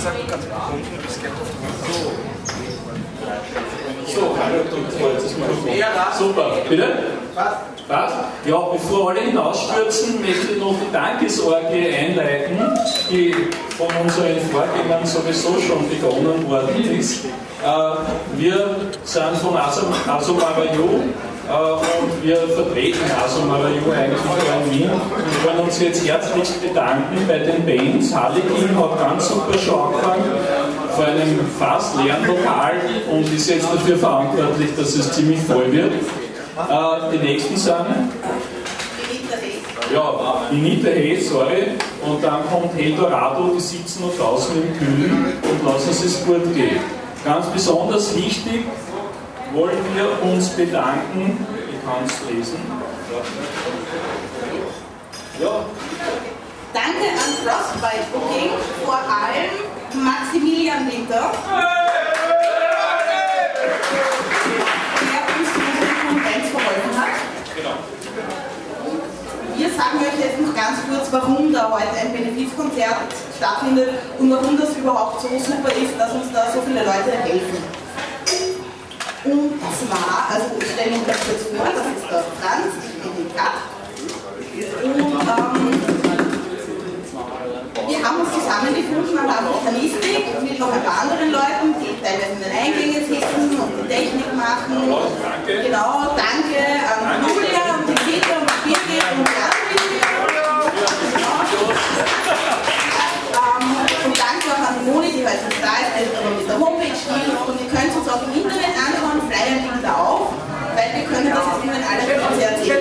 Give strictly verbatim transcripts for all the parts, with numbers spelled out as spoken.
So, super, bitte? Was? Ja, bevor alle hinausstürzen, möchte ich noch die Dankesorgie einleiten, die von unseren Vorgängern sowieso schon begonnen worden ist. Äh, wir sind von Asomarayu äh, und wir vertreten Asomarayu eigentlich in Wien und wollen uns jetzt herzlichst bedanken bei den Bands. Harlequin hat ganz super schon angefangen, vor einem fast leeren Lokal und ist jetzt dafür verantwortlich, dass es ziemlich voll wird. Uh, die nächsten sind ja, Inita Hey, sorry, und dann kommt Eldorado, die sitzen noch draußen im Kühlen und lassen es gut gehen. Ganz besonders wichtig wollen wir uns bedanken, ich kann es lesen. Ja. Danke an Frostbite Booking, vor allem Maximilian Winter. Geholfen hat. Genau. Wir sagen euch jetzt noch ganz kurz, warum da heute ein Benefizkonzert stattfindet und warum das überhaupt so super ist, dass uns da so viele Leute helfen. Und das war, also ich stelle mich das kurz vor, das ist der Franz, ich bin die Kat. Und ähm, wir haben uns zusammengefunden an der Botanistik mit noch ein paar anderen Leuten, die teilweise in den Eingängen sitzen und die Technik machen. Danke. Genau, danke an Julia und die Peter und die Birgit und die anderen. Ähm, und danke auch an die Moni, die heute da ist, also mit der Homepage hilft. Und ihr könnt uns auch im Internet anschauen, Flyer liegen da auch, weil wir können das jetzt immer in alle Konzerte sehen.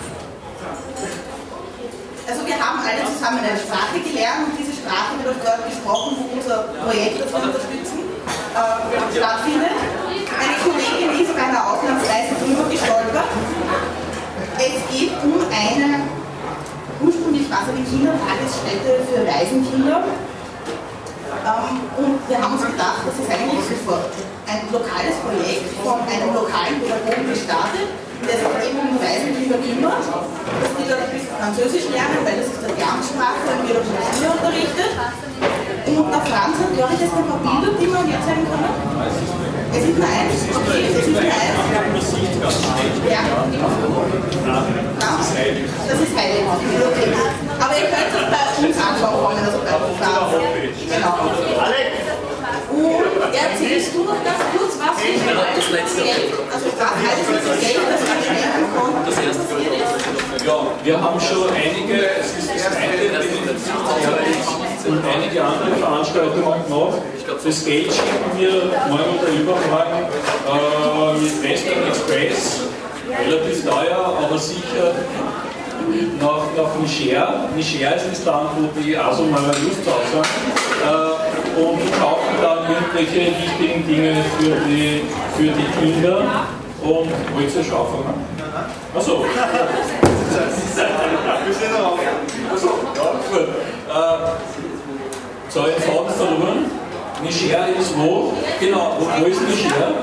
Also wir haben alle zusammen eine Sprache gelernt und diese Sprache wird auch dort gesprochen, wo unser Projekt, das wir unterstützen, äh, stattfindet. Eine Kollegin ist bei einer Auslandsreise drüber gestolpert. Es geht um eine ursprünglich war es eine Kindertagesstätte für Waisenkinder. Ähm, und wir haben uns gedacht, das ist eigentlich sofort ein lokales Projekt von einem lokalen Pädagogen gestartet, der sich eben um Waisenkinder kümmert, dass die dort ein bisschen Französisch lernen, weil das ist die Amtssprache und wir auf der Schule unterrichtet. Und der Franz hat, glaube ich, jetzt ein paar Bilder, die man hier zeigen kann. Es ist nur eins. Okay, es ist nur eins. Ja. Das ist heilig. Okay. Aber ihr könnt das bei uns anschauen kommen, also bei Franz. Genau. Und erzählst du noch ganz kurz, was wir für alles Geld, also was alles das Geld, das wir spenden konnten, das erste Ja, wir haben schon einige, es ist das zweite und einige andere Veranstaltungen gemacht. Das Geld schicken wir morgen oder übermorgen äh, mit Western Express, relativ teuer, aber sicher nach, nach Niger. Niger ist das Land, wo die Asomarayus zu Hause sind. Äh, und kaufen dann irgendwelche wichtigen Dinge für die, für die Kinder. Und wollt ihr schon anfangen? Achso. Achso, ja, gut. Äh, so, den Faden verloren. Niger ist wo? Genau, wo, wo ist Niger?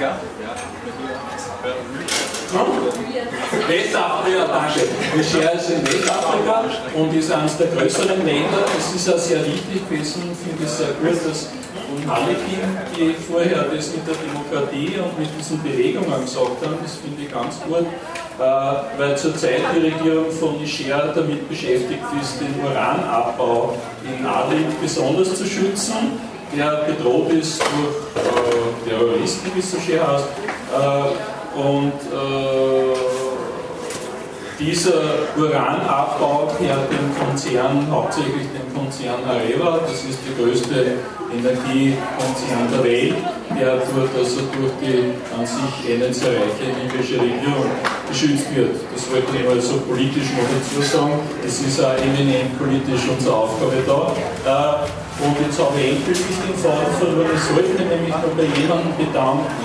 Westafrika, danke. Niger ist in Westafrika und ist eines der größeren Länder. Es ist auch sehr wichtig gewesen, finde ich sehr gut, dass Harlequin, die vorher das mit der Demokratie und mit diesen Bewegungen gesagt haben, das finde ich ganz gut, äh, weil zurzeit die Regierung von Niger damit beschäftigt ist, den Uranabbau in Adlig besonders zu schützen, der bedroht ist durch äh, Terroristen, wie es so schön heißt. Äh, und äh, dieser Uranabbau gehört dem Konzern, hauptsächlich dem Konzern Areva, das ist die größte Energiekonzern der Welt, der dort also durch die an sich eh nicht sehr reiche libysche Regierung geschützt wird. Das wollte ich mal so politisch noch dazu sagen. Es ist auch eminent politisch unsere Aufgabe da. Und jetzt habe ich endgültig den Faden verloren. Ich sollte mich nämlich noch bei jemandem bedanken.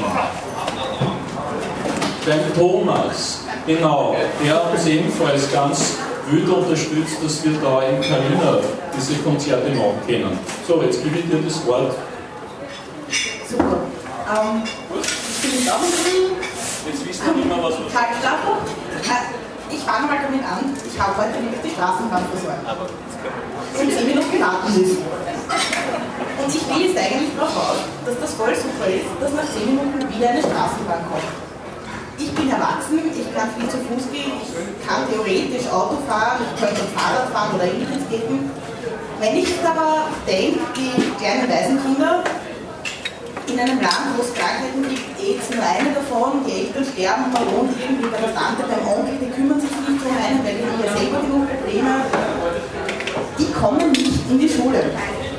Beim Thomas, genau, der hat uns ebenfalls ganz wild unterstützt, dass wir da in Carina diese Konzerte machen können. So, jetzt gebe ich dir das Wort. Super. Ähm, ich bin jetzt auch ein bisschen. Jetzt wissen wir nicht mehr, was wir Kaltstapel. Ich fange mal damit an. Ich habe heute nämlich die Straßenbahn versorgt. Und zehn Minuten warten müssen. Und ich will es eigentlich darauf aus, dass das voll super ist, dass nach zehn Minuten wieder eine Straßenbahn kommt. Ich bin erwachsen, ich kann viel zu Fuß gehen, ich kann theoretisch Auto fahren, ich könnte Fahrrad fahren oder ähnliches gehen. Wenn ich jetzt aber denke, die kleinen Waisenkinder in einem Land, wo es Krankheiten gibt, AIDS nur eine davon, die Eltern sterben, man wohnt irgendwie bei der Tante, beim Onkel, die kümmern sich nicht um einen, weil die haben ja selber genug Probleme, die kommen nicht in die Schule.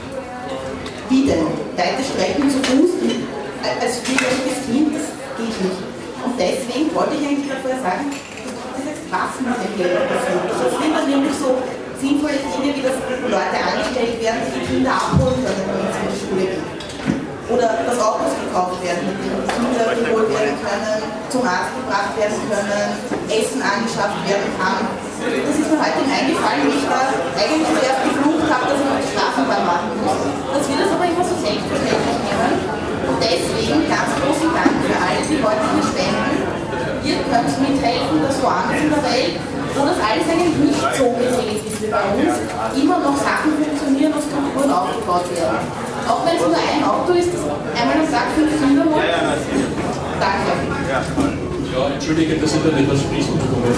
Wie denn? Weite Strecken zu Fuß als vierjähriges Kind, das geht nicht. Und deswegen wollte ich eigentlich vorher sagen, das ist was mit dem Leben passiert. Das sind dann nämlich so sinnvolle Dinge, wie dass Leute angestellt werden, die die Kinder abholen können, wenn sie in die Schule gehen. Oder dass Autos gekauft werden, mit denen die Kinder geholt werden können, zum Arzt gebracht werden können, Essen angeschafft werden kann. Das ist mir heute eingefallen, wie ich da eigentlich zuerst geflucht habe, dass man die Straßenbahn machen muss. Dass wir das aber immer so selbstverständlich nehmen. Und deswegen ganz großen Dank für alle, die heute hier spenden. Ihr könnt mithelfen, dass woanders in der Welt, wo das alles eigentlich nicht so gesehen ist wie bei uns, immer noch Sachen funktionieren und Strukturen aufgebaut werden. Auch wenn es nur ein Auto ist, das einmal am Tag fünf Kinder holt. Danke. Ja, entschuldige, dass ich da nicht was sprichst, aber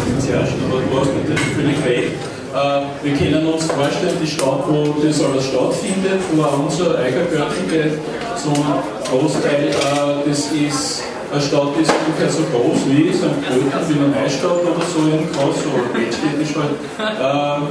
du hast natürlich völlig recht. Äh, wir können uns vorstellen, die Stadt, wo das alles stattfindet, wo auch unser Eigergörtel geht, so ein Großteil, äh, das ist eine Stadt, die ist ungefähr so groß wie Sankt Pölten, wie eine Neustadt oder so in Groß, so städtisch halt. Äh,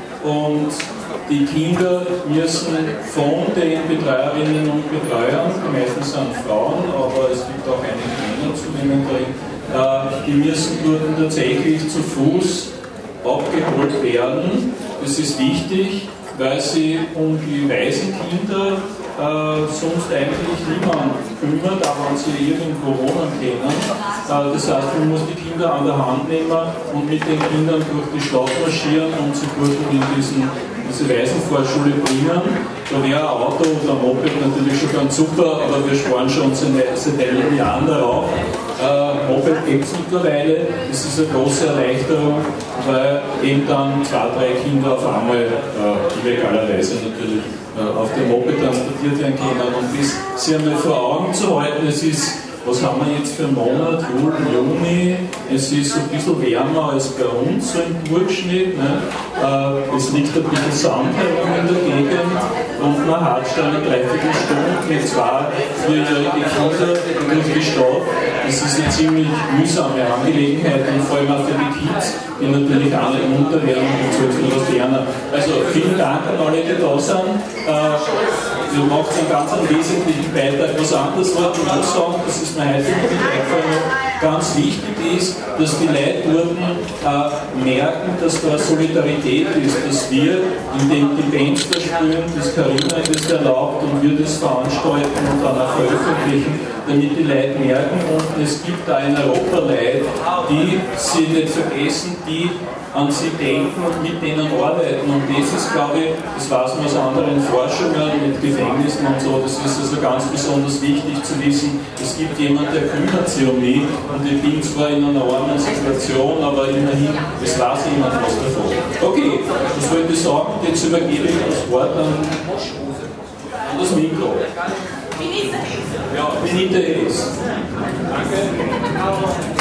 und die Kinder müssen von den Betreuerinnen und Betreuern, die meisten sind Frauen, aber es gibt auch einige Männer zu denen drin, äh, die müssen dort tatsächlich zu Fuß abgeholt werden. Das ist wichtig, weil sie um die Waisenkinder äh, sonst eigentlich niemand kümmert, auch wenn sie irgendwo wohnen können. Äh, das heißt, man muss die Kinder an der Hand nehmen und mit den Kindern durch die Stadt marschieren und sie dort in diesen, diese Waisenvorschule bringen. Da wäre ein Auto oder ein Moped natürlich schon ganz super, aber wir sparen schon seit einigen Jahren darauf. Äh, Moped gibt es mittlerweile, das ist eine große Erleichterung, weil eben dann zwei, drei Kinder auf einmal äh, illegalerweise natürlich äh, auf dem Moped transportiert werden können. Und das sich einmal vor Augen zu halten, es ist, was haben wir jetzt für einen Monat, Juni, es ist ein bisschen wärmer als bei uns so im Durchschnitt. Ne? Äh, es liegt ein bisschen Sand herum in der Gegend und man hat schon eine Dreiviertelstunde mit zwei vierjährigen Kindern durch die Stadt. Das ist eine ziemlich mühsame Angelegenheit und vor allem auch für die Kids, die natürlich auch nicht munter werden und zwölf oder ferner. Also vielen Dank an alle, die da sind. Äh, ihr macht einen ganz einen wesentlichen Beitrag. Was anderes wollte ich auch sagen, das ist mir heute nicht eingefallen, ganz wichtig ist, dass die Leute dort äh, merken, dass da Solidarität ist, dass wir, indem die Bands da spielen, das Carina das erlaubt und wir das veranstalten und dann auch veröffentlichen, damit die Leute merken, und es gibt da in Europa Leute, die sie nicht vergessen, die an sie denken und mit denen arbeiten. Und das ist, glaube ich, das weiß man aus anderen Forschungen mit Gefängnissen und so, das ist also ganz besonders wichtig zu wissen, es gibt jemanden, der kümmert sich um mich und ich bin zwar in einer armen Situation, aber immerhin, es weiß jemand was davon. Okay, das wollte ich sagen, jetzt übergebe ich das Wort an, an das Mikro. Benita Hayes. Ja, Benita Hayes. Danke.